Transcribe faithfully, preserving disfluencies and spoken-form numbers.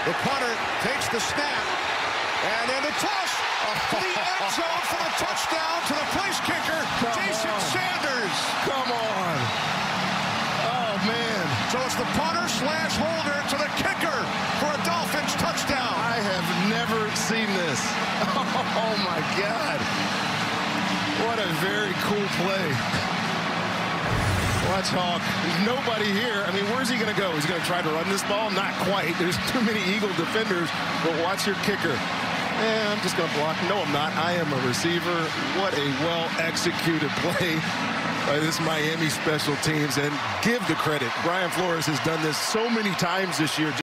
The punter takes the snap. And then the toss to the end zone for the touchdown to the place kicker, Come Jason on. Sanders. Come on. Oh, man. So it's the punter slash holder to the kicker for a Dolphins touchdown. I have never seen this. Oh, my God. What a very cool play. Watch Hawk. There's nobody here. I mean, where's he going to go? He's going to try to run this ball? Not quite. There's too many Eagle defenders. But watch your kicker. And I'm just going to block. No, I'm not. I am a receiver. What a well-executed play by this Miami special teams. And give the credit. Brian Flores has done this so many times this year.